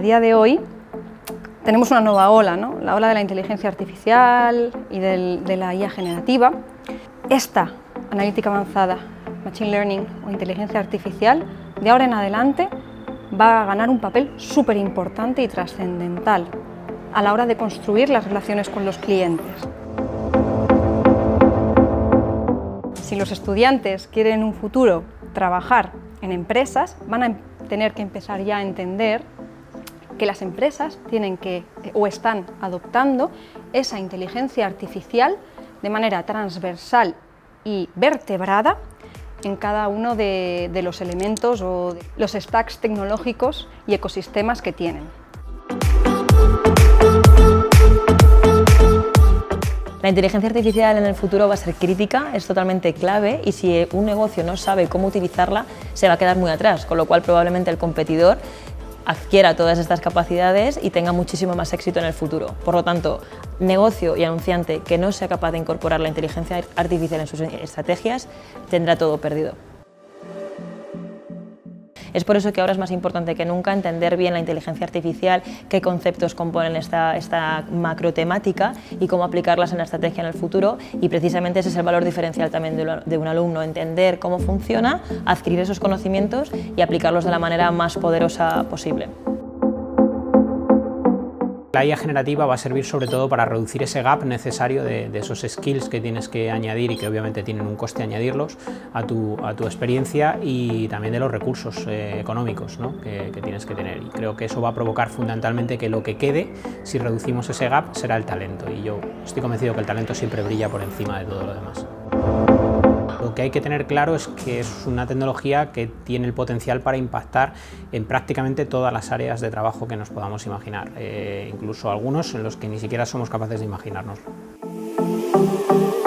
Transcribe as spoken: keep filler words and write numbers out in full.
día de hoy tenemos una nueva ola, ¿no? La ola de la inteligencia artificial y del, de la I A generativa. Esta analítica avanzada, Machine Learning o inteligencia artificial, de ahora en adelante va a ganar un papel súper importante y trascendental a la hora de construir las relaciones con los clientes. Si los estudiantes quieren en un futuro trabajar en empresas, van a tener que empezar ya a entender que las empresas tienen que o están adoptando esa inteligencia artificial de manera transversal y vertebrada en cada uno de, de los elementos o de los stacks tecnológicos y ecosistemas que tienen. La inteligencia artificial en el futuro va a ser crítica, es totalmente clave, y si un negocio no sabe cómo utilizarla, se va a quedar muy atrás, con lo cual probablemente el competidor adquiera todas estas capacidades y tenga muchísimo más éxito en el futuro. Por lo tanto, negocio y anunciante que no sea capaz de incorporar la inteligencia artificial en sus estrategias tendrá todo perdido. Es por eso que ahora es más importante que nunca entender bien la inteligencia artificial, qué conceptos componen esta, esta macro temática y cómo aplicarlas en la estrategia en el futuro, y precisamente ese es el valor diferencial también de, de un alumno, entender cómo funciona, adquirir esos conocimientos y aplicarlos de la manera más poderosa posible. La I A generativa va a servir sobre todo para reducir ese gap necesario de, de esos skills que tienes que añadir y que obviamente tienen un coste añadirlos a tu, a tu experiencia, y también de los recursos eh, económicos, ¿no? que, que tienes que tener. Y creo que eso va a provocar fundamentalmente que lo que quede, si reducimos ese gap, será el talento. Y yo estoy convencido que el talento siempre brilla por encima de todo lo demás. Lo que hay que tener claro es que es una tecnología que tiene el potencial para impactar en prácticamente todas las áreas de trabajo que nos podamos imaginar, eh, incluso algunos en los que ni siquiera somos capaces de imaginárnoslo.